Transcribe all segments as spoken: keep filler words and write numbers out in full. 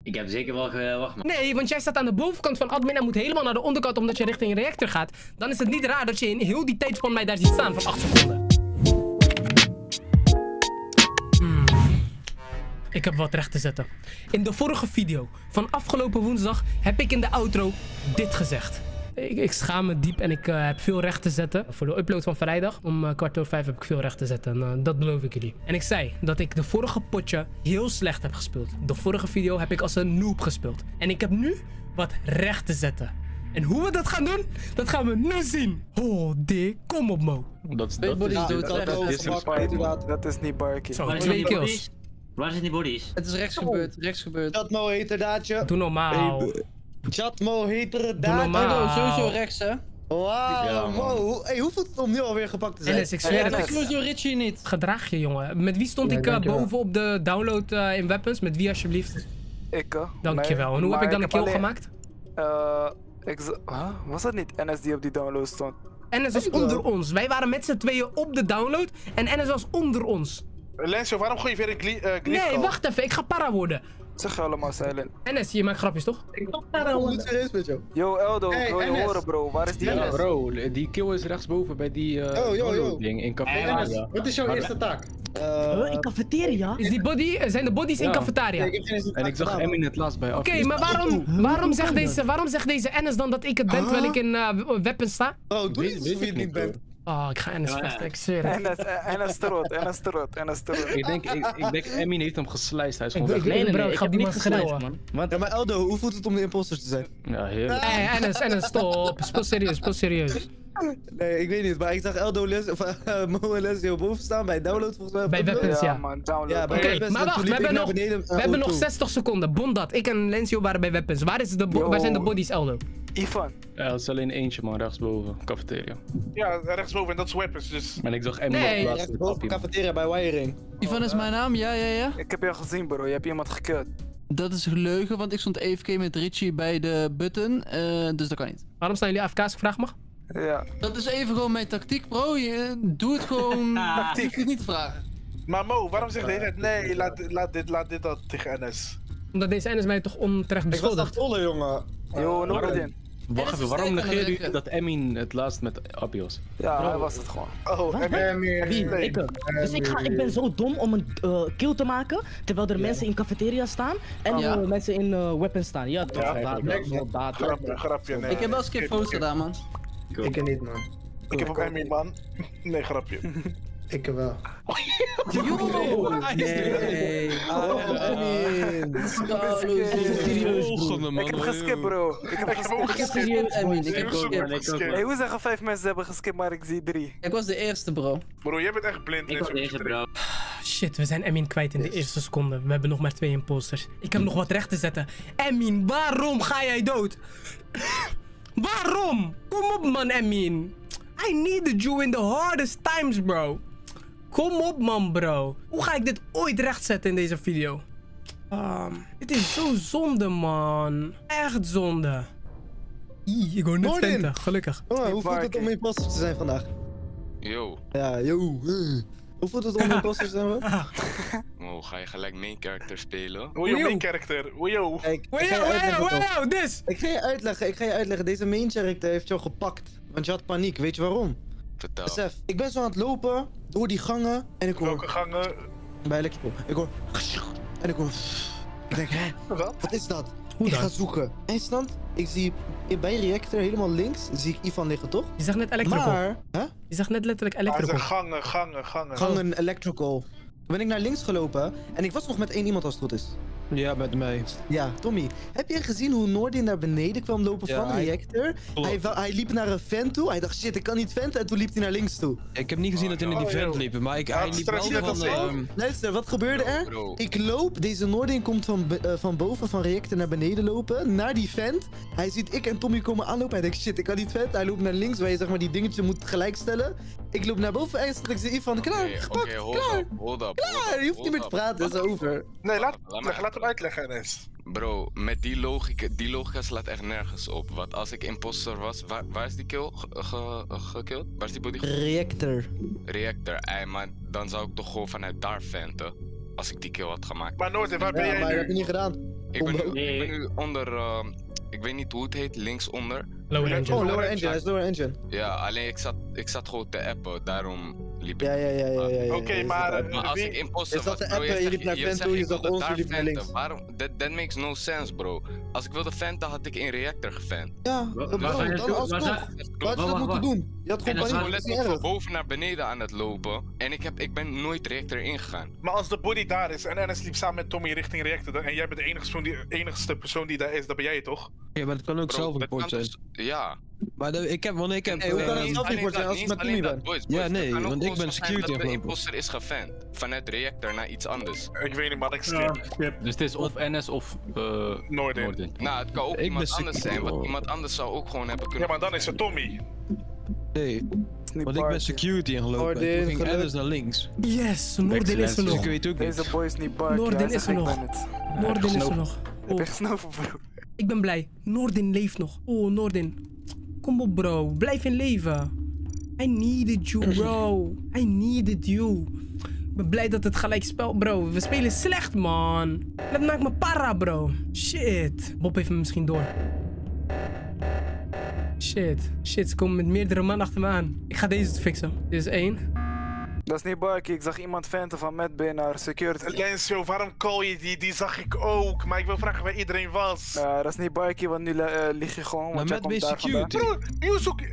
Ik heb zeker wel gewacht, man. Nee, want jij staat aan de bovenkant van admin en moet helemaal naar de onderkant omdat je richting reactor gaat. Dan is het niet raar dat je in heel die tijdspan mij daar ziet staan van acht seconden. Hmm. Ik heb wat recht te zetten. In de vorige video van afgelopen woensdag heb ik in de outro dit gezegd. Ik, ik schaam me diep en ik uh, heb veel recht te zetten. Voor de upload van vrijdag om uh, kwart over vijf heb ik veel recht te zetten. En uh, dat beloof ik jullie. En ik zei dat ik de vorige potje heel slecht heb gespeeld. De vorige video heb ik als een noob gespeeld. En ik heb nu wat recht te zetten. En hoe we dat gaan doen, dat gaan we nu zien. Oh, dik. Kom op, Mo. Dat is dat. Dat is niet Barkie. Zo, twee kills. Waar zijn die bodies? Het is rechts gebeurd, rechts gebeurd. Chatmo heterdaadje. Doe normaal. Chatmo heterdaadje. Doe normaal. Sowieso rechts, hè? Wauw, Ja, Mo. Hey, hoe voelt het om nu alweer gepakt te zijn? Enes, ik zweer het. Ik Ik sowieso Richie niet. gedraag je, jongen. Met wie stond Ja, ik uh, dankjewel. boven op de download uh, in weapons? Met wie alsjeblieft? Ik, uh, Dankjewel. En hoe heb ik dan een kill gemaakt? Uh, ik z- huh? Was dat niet N S die op die download stond? Enes was onder ons. Wij waren met z'n tweeën op de download en Enes was onder ons. Lensio, waarom gooi je weer een gli uh, glitch Nee, wacht even. Ik ga para worden. Zeg je allemaal silent. Enes, je maakt grapjes, toch? Ik moet serieus met jou. Yo, Eldo, Hey, ik wil je N S. horen, bro. Waar is die Ja, N S? bro, die kill is rechtsboven bij die uh, Oh, yo, yo. ding in café. Hey, Enes, wat is jouw Maar- eerste taak? Uh, in cafeteria? Is die body, zijn de bodies in Ja. cafetaria? Nee, ik heb geen eens een En ik taak zag gedaan, Emin het laatst bij Oké, Afri. maar waarom, waarom, hoe zegt kan deze, waarom zegt deze Enes dan dat ik het ben terwijl ik in uh, weapons sta? Bro, doe Weet- niet weet alsof je ik het niet niet, bent. Oh, ik ga Enes Ja, ja. vechten, ik zweer het. N S, N S terot, N S terot, N S terot. Ik denk, ik, ik denk Emin heeft hem geslijst. Hij is Ik, gewoon ik, weg. Nee, nee, bro, nee, ik ik ga heb die niet man geslijst, schreeuwen. man. Ja, maar Eldo, hoe voelt het om de imposter te zijn? Ja, heerlijk. Hey, Enes, Enes, stop. Speel serieus, speel serieus. Nee, ik weet niet, maar ik zag Eldo Les, of, uh, Mo en Leslie boven staan bij download volgens mij. Bij Upload. weapons, ja. Ja, man, download. Ja, bij Oké, weapons, maar en wacht, toen we liep ik hebben naar nog, beneden, uh, we hebben nog O twee. zestig seconden. Bondat, ik en Lensio waren bij weapons. Waar, is de bo- Yo. waar zijn de bodies, Eldo? Ivan. Ja, het is alleen eentje man, rechtsboven. Cafeteria. Ja, rechtsboven en dat is weapons, dus... En ik zag Emin Nee. het laatst Rechts met boven Appie. cafeteria bij Wiring. Ivan is mijn naam, ja, ja, ja. Ik heb jou gezien, bro. Je hebt iemand gekild. Dat is leugen, want ik stond A F K met Richie bij de button, uh, dus dat kan niet. Waarom staan jullie A F K's? Ik vraag mag? Ja. Dat is even gewoon mijn tactiek, bro. Je, doe het gewoon. Je hoeft het niet te vragen. Maar Mo, waarom zegt de hele tijd nee, laat, laat dit, laat dit dan tegen N S? Omdat deze Enes mij toch onterecht Ik was aan beschuldigt. trollen, jongen. Yo, nog waarom? een. Wacht even, waarom zeker negeer lekker. je dat Emin het laatst met Appie was? Ja, hij was het gewoon. Oh, Wat? en Wie? nee. Ik. Dus ik, ga, ik ben zo dom om een uh, kill te maken, terwijl er mensen in cafeteria staan en Ja. uh, mensen in uh, weapons staan. Ja, toch? Ja, Daad, nee, daad, daad. Grapje, grapje, nee. Ik heb wel eens een keer post gedaan, man. Ik niet, man. Ik heb ook Emmy, man. Nee, grapje. Ik wel. Yo! Nee. Oh, Emin. Volgende man. Ik heb geskipt, bro. Ik heb Ik heb ook geskipt. geskipt. Serieus, Emin. Ik heb Ik heb ook geskipt. Hey, hoe zeggen vijf mensen hebben geskipt, maar ik zie drie? Ik was de eerste, bro. Bro, jij bent echt blind. Ik was Lensio. deze, bro. Shit, we zijn Emin kwijt in de eerste seconde. We hebben nog maar twee imposters. Ik heb nog wat recht te zetten. Emin, waarom ga jij dood? Waarom? Kom op, man, Emin. I needed you in the hardest times, bro. Kom op, man, bro. Hoe ga ik dit ooit rechtzetten in deze video? Um, dit is zo zonde, man. Echt zonde. Ih, ik hoor net Noordin. venten, gelukkig. Jongen, hoe voelt het om imposter te zijn vandaag? Yo, Ja, yo. uh. Hoe voelt het om imposter te zijn? man? oh, ga je gelijk main character spelen? Hoe yo, Yo. main character. Hoe yo. Kijk, ik Wow, ga je uitleggen, wow, toch. wow, this. Ik ga je uitleggen, ik ga je uitleggen. Deze main character heeft jou gepakt. Want je had paniek, weet je waarom? Vertel. Besef, ik ben zo aan het lopen door die gangen en ik Welke hoor gangen? bij Electrical. Ik hoor en ik hoor. Ik denk, hè, Wat? wat is dat? Hoe ik dan? ga zoeken. Eindstand, ik zie bij reactor helemaal links zie ik Ivan liggen, toch? Je zegt net electrical. Maar, hè? Je zegt net letterlijk Hij zegt electrical. gangen, gangen, gangen. Gangen electrical. Toen ben ik naar links gelopen en ik was nog met één iemand als het goed is. Ja, met mij. Ja, Tommy, heb je gezien hoe Noordin naar beneden kwam lopen Ja, van hij- reactor? Hij, wa- hij liep naar een vent toe, hij dacht shit, ik kan niet venten en toen liep hij naar links toe. Ik heb niet gezien dat hij in die Oh, vent joh. liep, maar ik, Ja, hij het liep stress wel net als van... ik. ehm, Luister, wat gebeurde er? Bro, Ik loop, deze Noordin komt van, be- eh, van boven van reactor naar beneden lopen, naar die vent. Hij ziet ik en Tommy komen aanlopen, hij denkt shit, ik kan niet venten. Hij loopt naar links, waar je zeg maar die dingetje moet gelijkstellen. Ik loop naar boven en ik zie Ivan, klaar, Oké, gepakt, oké, hold klaar. up, hold up. Klaar, je hoeft niet meer te praten, het is over. Nee, laat, Laat laat, me laat hem uitleggen, N S. Bro, met die logica, die logica slaat echt nergens op. Want als ik imposter was, waar, waar is die kill ge- ge- gekillt? Waar is die body? ge- Reactor. Reactor, ey, maar dan zou ik toch gewoon vanuit daar venten. Als ik die kill had gemaakt. Maar Noordin, waar ben Ja, maar jij dat heb je nu? niet gedaan. Ik ben, nu, Combo. ik ben nu onder, uh, ik weet niet hoe het heet, linksonder. Lower Oh, engine. lower engine, hij is lower engine. Ja, alleen ik zat, ik zat gewoon te appen, daarom liep ik. Ja, ja, ja, ja, ja. ja, Oké, ja, maar, ja. eh, Maar als wie- ik imposter Is dat was, de bro, app, je je zegt- liep naar je vent zegt toe, je ik zag wilde ons, je daar liep naar venten. links. Waarom? That, that makes no sense, bro. Als ik wilde venten, had ik in reactor gevent. Ja, Wa- bro, waar zijn dan ze- alsnog. waar zijn- Wat had je Wacht, dat wacht, moeten wacht. doen? Je had En gewoon dat Ik is paniek, was dat is niet letterlijk van erg. boven naar beneden aan het lopen. En ik, heb, ik ben nooit reactor ingegaan. Maar als de body daar is en Enes liep samen met Tommy richting reactor dan- en jij bent de enige persoon die, enigste persoon die daar is, dan ben jij toch? Ja, maar het kan ook Bro, zelf een dat kan report zijn. dus- Ja. Maar de- ik heb, want ik heb... Hey, hoe eh, kan het Niet zelf alleen report zijn dat, als je niet met alleen Tommy dat, bent? boys, Ja, boys. nee, Het kan ook want ik gewoon ben zo zijn security dat de afgelopen. imposter is gevent. Vanuit reactor naar iets anders. Ik weet niet, man, ik skip. Dus het is of N S of uh, Noordin. Noordin. Nou, het kan ook Ik iemand ben anders secure- zijn, want iemand anders zou ook gewoon hebben Ja, kunnen. maar dan is het Tommy. Nee, want ik ben security ingelopen. Noordin, En toen ging geluk. Alice naar links. Yes, Noordin is er Dus ik nog. weet ook Deze niet. boy is niet bug. Noordin ja, is zeg, er ik nog. ben het. Noordin is er nog. Ik Oh, ben gesnoven, bro. ik ben blij. Noordin leeft nog. Oh, Noordin. Kom op, bro. Blijf in leven. I needed you, bro. I needed you. Ik ben blij dat het gelijk spel, bro. We spelen slecht, man. Dat maakt me para, bro. Shit. Bob heeft me misschien door. Shit. Shit, ze komen met meerdere man achter me aan. Ik ga deze fixen. Dit is één. Dat is niet bug. Ik zag iemand venten van Mad B naar security. Lensio, waarom call je die? Die zag ik ook. Maar ik wil vragen waar iedereen was. Ja, dat is niet buggy, want nu eh, lig je gewoon. Maar Want jij met komt B daar vandaan. security. Bro, Yuzu...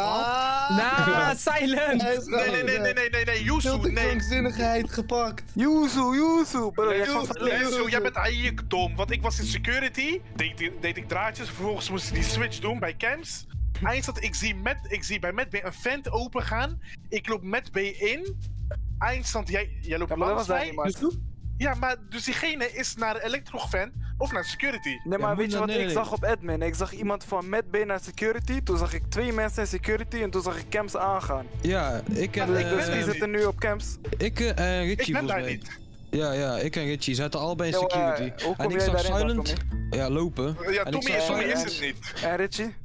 Ah! Nah, silent. Hij is Nee, nee, nee, nee, nee, nee, nee, Yuzu, Veel te nee. krankzinnigheid gepakt. Yuzu, Yuzu, bro. Jij komt van Lensio, jij bent eigenlijk dom. Want ik was in security, deed, ik- deed ik draadjes, vervolgens moest ik die switch doen bij cams. Eindstand, ik zie, met, ik zie bij Mad B een vent open gaan. Ik loop Mad B in. Eindstand, jij, jij loopt Ja, maar dat langs was hij mij. niet, man. Ja, maar dus diegene is naar Electro-vent of naar security. Nee, maar Ja, weet je moet- wat nee, ik nee. zag op admin? Ik zag iemand van Mad B naar security. Toen zag ik twee mensen in security en toen zag ik cams aangaan. Ja, ik en, Maar Ik wist wie eh, ben- zit er nu op cams. ik eh, en Ik Richie ben volgens daar mij. niet. Ja, ja, ik en Richie zaten allebei in Yo, eh, security. hoe kom En ik jij zag daarin dan, Silent Tommy? ja, lopen. Ja, En ik Tommy, zag Tommy is Silent- het niet. En Richie?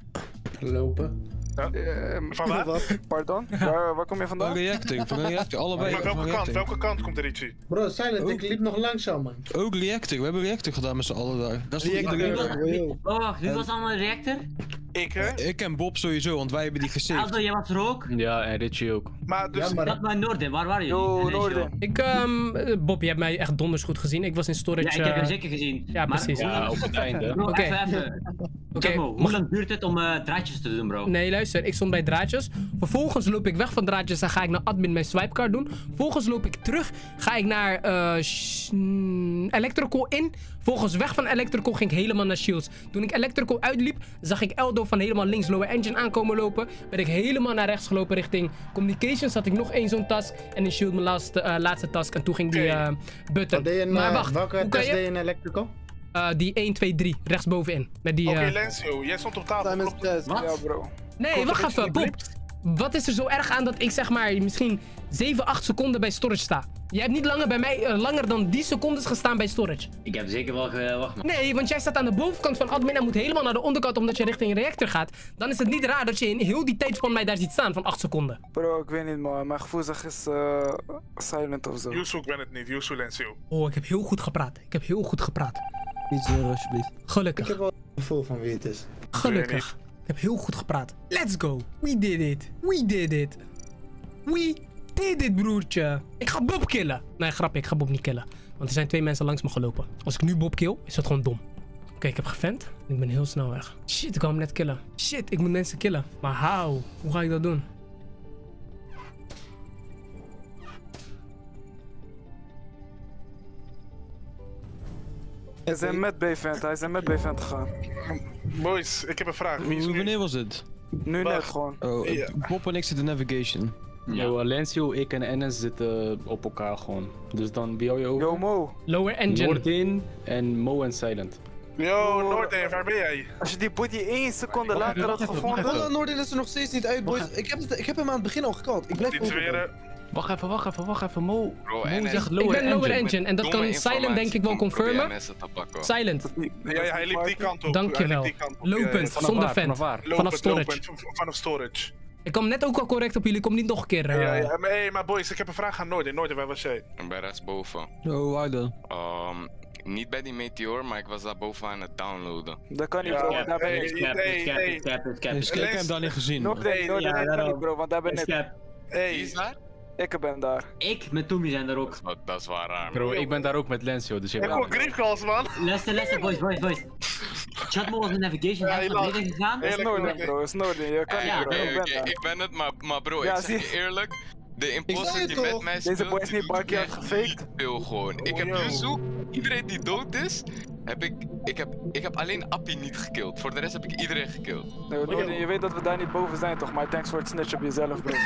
Lopen. Ehm, Van waar? Wat? pardon? Waar, waar kom je Van vandaan? reacting, van reacting, allebei Maar van welke kant? reacting. Welke kant komt er Richie? Bro, Silent, Oh. ik liep nog langzaam, man. Ook reacting, we hebben reacting gedaan met z'n allen daar. Dat is toch Reacting, iedereen? bro. Oh, wacht, wie was allemaal een reactor? Ik, hè? Ik en Bob sowieso, want wij hebben die gesaved. Aldo, jij was er ook? Ja, en Richie ook. Maar dus... Ja, maar- Dat bij Noorden, waar waren jullie? Yo, En Ratio? Noorden. Ik, ehm, eh, Bob, je hebt mij echt donders goed gezien. Ik was in Ja, storage. ik heb eh, hem zeker gezien. ja, Maar precies. hoe lang- op het einde. Bro, Oké. even, even. Oké, Jumbo, hoe mag- lang duurt het om eh, draadjes te doen, bro? Nee, luister, ik stond bij draadjes. Vervolgens loop ik weg van draadjes en ga ik naar admin mijn swipecard doen. Vervolgens loop ik terug, ga ik naar eh sh- mm, Electrical in. Vervolgens weg van Electrical ging ik helemaal naar Shields. Toen ik Electrical uitliep, zag ik Eldo van helemaal links lower engine aankomen lopen. Ben ik helemaal naar rechts gelopen richting Communications. Had ik nog één zo'n task. En in Shield mijn laatste, eh, laatste task. En toen ging die eh, button. Wat deed je in, maar eh, wacht, welke hoe kan test je? deed je in Electrical? Eh, die één, twee, drie, rechtsbovenin. Met die... Oké, eh, Lensio, jij stond op tafel. Simon klopt? test. Wat? Ja, bro. Nee, Komt wacht er even, iets Bob. geblipt? Wat is er zo erg aan dat ik zeg maar misschien zeven, acht seconden bij storage sta? Jij hebt niet langer bij mij, eh, langer dan die secondes gestaan bij storage. Ik heb zeker wel gewacht, man. Nee, want jij staat aan de bovenkant van admin en moet helemaal naar de onderkant omdat je richting reactor gaat. Dan is het niet raar dat je in heel die tijdspan mij daar ziet staan van acht seconden. Bro, ik weet niet, man. Mijn gevoel zegt is eh, silent of zo. Yuzu, ik ben het niet. Yuzu, Lensio. Oh, ik heb heel goed gepraat. Ik heb heel goed gepraat. Niet zeuren alsjeblieft. Ik Gelukkig. heb wel een gevoel van wie het is. Gelukkig. Ik heb heel goed gepraat. Let's go. We did it. We did it. We did it, broertje. Ik ga Bob killen. Nee, grapje. Ik ga Bob niet killen. Want er zijn twee mensen langs me gelopen. Als ik nu Bob kill, is dat gewoon dom. Oké, ik heb gevent. Ik ben heel snel weg. Shit, ik wou hem net killen. Shit, ik moet mensen killen. Maar how? Hoe ga ik dat doen? Hij is een Mad B-vent. Hij is een Mad B-vent gegaan. Boys, ik heb een vraag. Wie is Hoe- nu? Wanneer was het? Nu Wacht. net gewoon. Oh, Ja. Bob en ik zitten in navigation. Yo, Alencio, ik en Enes zitten op elkaar gewoon. Dus dan bij jou je over. Yo, Mo. Lower engine. Noordin en Mo en Silent. Yo, Noordin, waar ben jij? Als je die body één seconde later had gevonden. Bro, Noordin is er nog steeds niet uit, boys. Ik heb, het, ik heb hem aan het begin al gekald. Ik blijf Die open. tweede. Wacht even, wacht even, wacht even. Mo, Bro, Mo en zegt Ik lower ben lower engine. engine. En dat kan Silent denk ik wel confirmen. Silent. Ja, ja, hij liep die kant op. Dankjewel. Hij liep die kant op. Lopend, Ja, ja. zonder waar? vent. Vanaf waar? Lopend, Vanaf storage. lopend, vanaf storage. Ik kwam net ook al correct op jullie. Kom niet nog een keer. eh, Ja, ja, maar, hey, maar boys, ik heb een vraag aan Noordin. Noordin, waar was jij? Bij rechtsboven. Oh, waar dan? Um, niet bij die meteor, maar ik was daar bovenaan aan het downloaden. Dat kan niet, bro, want daar ben ik. Ik heb hem daar niet gezien. Nog nee, nog nee, dat kan niet, bro, want daar ben ik. Wie is daar? Ik ben daar. Ik met Tommy zijn daar ook. Dat, dat is waar raar. Bro, ik ben daar ook met Lensio, dus je Ik heb gewoon griefkals, man. Luister, luister, boys, boys, boys. Chatmo was de navigation Ja, ja, naar beneden gegaan. Het is Noorden, bro, het is Noorden. Je kan Ja, niet, bro. Oké, Ik ben oké, daar. ik ben het, maar, maar bro, Ja, ik zeg zie- je eerlijk. De imposter je die toch? met mij Deze speelt, boy is niet doet backyard echt gefaked. niet veel gewoon. Ik heb Oh, yo. Yuzu, iedereen die dood is, heb ik, ik heb, ik heb alleen Appie niet gekillt. Voor de rest heb ik iedereen gekillt. Nee, Noorden, je weet dat we daar niet boven zijn, toch? Maar thanks voor het snitch op jezelf, bro.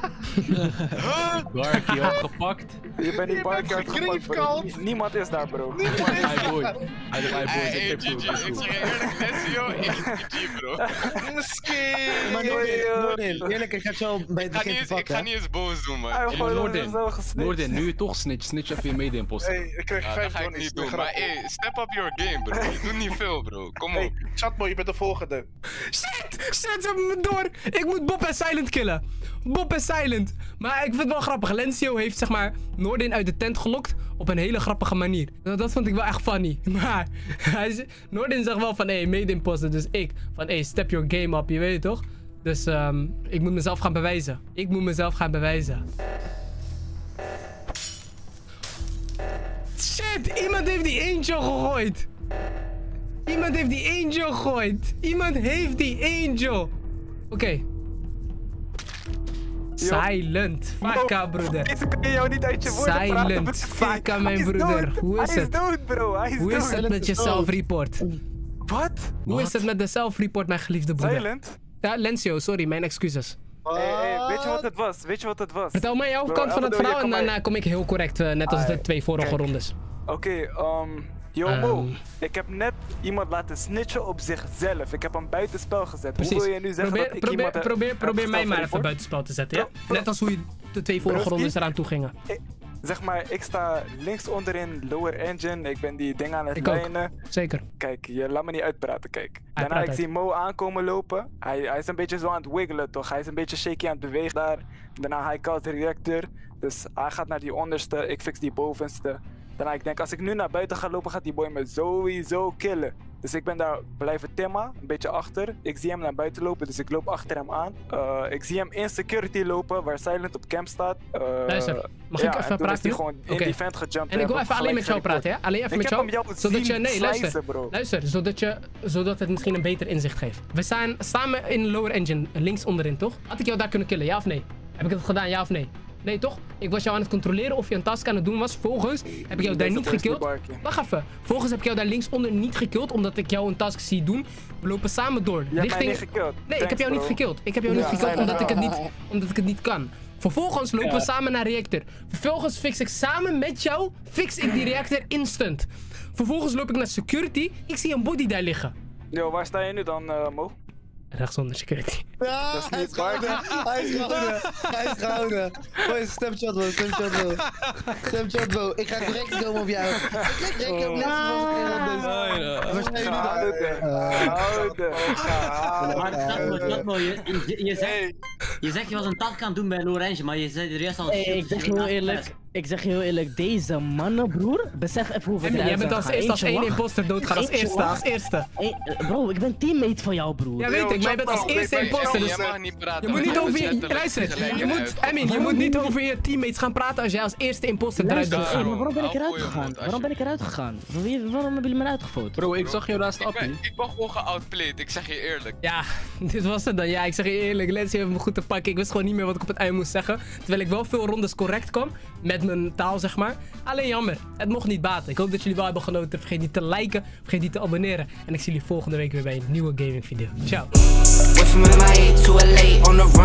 Barkie opgepakt. Je bent niet Je backyard bent gepakt, bro. gegriefkald. Niemand is daar, bro. Hi boy. Hi hi boys, Hey, ik hey, heb G G, ik goed. zeg je eerlijk, Lensio, ik G G bro. Misschien. Maar Noordin, Noordin, eerlijk, ik ga het zo bij Ik het ga, begin niet te eens, ik ga vakken. niet eens boos doen, man. Hij heeft gewoon Noordin. zo gesnitcht. Noordin, nu je toch snitch, snitch even je mede-imposter. Hey, ik krijg Ja, vijf dat ga ik donnies, niet doen, ben maar grappig. hey, step up your game bro. Je doet niet veel bro, kom op. Hey, Chatmo, je bent de volgende. Shit! Shit, ze hebben me door! Ik moet Bob en Silent killen. Bob en Silent. Maar ik vind het wel grappig. Lensio heeft zeg maar Noordin uit de tent gelokt op een hele grappige manier. Nou, dat vond ik wel echt funny. Maar hij is, Noordin zegt wel van hé, hey, made imposter. Dus ik van hé, hey, step your game up. Je weet het toch? Dus um, ik moet mezelf gaan bewijzen. Ik moet mezelf gaan bewijzen. Shit! Iemand heeft die angel gegooid. Iemand heeft die angel gegooid. Iemand heeft die angel. Oké. Okay. Silent. Faka, broeder. Deze kan je jou niet uit je woorden praten. Silent. Faka, mijn broeder. Hoe is Hij is het? dood, bro. Hij is Hoe dood. is het met je self-report? Wat? Hoe is het met de self-report, mijn geliefde broeder? Silent? Ja, Lensio, sorry, mijn excuses. Hey, hey, weet je wat het was? Weet je wat het was? Vertel mij jouw Bro, kant van het Eldo, je verhaal en kan mij- daarna kom ik heel correct, uh, net als Ah, de twee vorige kijk. rondes. Oké, okay, um, yo Mo, Um. ik heb net iemand laten snitchen op zichzelf. Ik heb hem buitenspel gezet. Precies. Hoe wil je nu zeggen probeer dat ik probeer, iemand heb- probeer, heb probeer mij gesteld maar voor even report? buitenspel te zetten, ja? Bro, bro. Net als hoe je de twee vorige Broski? rondes eraan toe gingen. Ik- Zeg maar, ik sta links onderin lower engine. Ik ben die ding aan het Ik ook. lijnen. Zeker. Kijk, je laat me niet uitpraten, kijk. Daarna praat ik uit. zie Mo aankomen lopen. Hij, hij is een beetje zo aan het wiggelen, toch? Hij is een beetje shaky aan het bewegen daar. Daarna hij kalt de reactor. Dus hij gaat naar die onderste, ik fix die bovenste. Daarna ik denk, als ik nu naar buiten ga lopen, gaat die boy me sowieso killen. Dus ik ben daar blijven timmen, een beetje achter. Ik zie hem naar buiten lopen, dus ik loop achter hem aan. Uh, ik zie hem in security lopen, waar Silent op camp staat. Uh, Luister, mag ja, ik en even toen is praten? hij nu? gewoon in Oké. die vent gejumpt. En ik wil heb even hem alleen met jou gelijk praten, hè? Alleen even Ik met heb jou. hem jou Zodat je, zien nee, luister. slicen, bro. Luister, zodat, je, zodat het misschien een beter inzicht geeft. We staan samen in lower engine, links onderin, toch? Had ik jou daar kunnen killen, ja of nee? Heb ik het gedaan, ja of nee? Nee, toch? Ik was jou aan het controleren of je een task aan het doen was. Volgens heb ik jou daar Deze niet boy is gekild. niet barkie. Wacht even. Volgens heb ik jou daar linksonder niet gekild, omdat ik jou een task zie doen. We lopen samen door. Je hebt mij niet gekild. Nee, ik heb Thanks, jou niet bro. gekild. Ik heb jou niet Ja, gekild fijn, omdat ik, het ja. niet, omdat ik het niet kan. Vervolgens lopen we samen naar reactor. Vervolgens fix ik samen met jou, fix ik die reactor instant. Vervolgens loop ik naar security. Ik zie een body daar liggen. Yo, waar sta je nu dan, uh, Mo? Rechtsonder security. Ja, Dat is hij niet is gehouden. Hij is gehouden. Hij is gehouden. Boys, stem Chatbo, stem Chatbo. Stem Chatbo. Ik ga direct komen op jou. Ik klik direct op net zoals ik in Waar sta je nu dan? Houden. Maar Chatmo, Chatmo, je, je, je, zegt, je zegt je was een task aan het doen bij Lorange, maar je zei er juist al Hey, shit. ik zeg je heel eerlijk, ik zeg je heel eerlijk, deze mannen, broer, besef even hoeveel Emmy, jij eruit bent zijn als gegaan. eerste als Eentje één wacht. imposter doodgaan. Als Eentje eerste, als wacht. eerste. Hey, eh, bro, ik ben teammate van jou, broer. Ja, weet ik, maar je bent als Chatmo, eerste nee, imposter. nee, Dus Je mag niet praten. je moet niet want over je je... bent letterlijk Luister, gelijk je moet... eruit. Emmy, je moet niet over je teammates gaan praten als jij als eerste imposter eruit Luister, bent hey, gegaan. maar waarom ben ik Hou eruit voor je gegaan? mond, Waarom ben ik eruit gegaan? Wie- Waarom hebben jullie me uitgefoterd? Bro, ik zag jou naast Ik Appie. ben, ik ben gewoon geoutplayed, ik zeg je eerlijk. Ja, dit was het dan. Ja, ik zeg je eerlijk, Lensio heeft me goed te pakken. Ik wist gewoon niet meer wat ik op het eind moest zeggen. Terwijl ik wel veel rondes correct kwam. Met mijn taal, zeg maar. Alleen jammer, het mocht niet baten. Ik hoop dat jullie wel hebben genoten. Vergeet niet te liken, vergeet niet te abonneren. En ik zie jullie volgende week weer bij een nieuwe gaming video. Ciao. Went from M I A to L A on the run.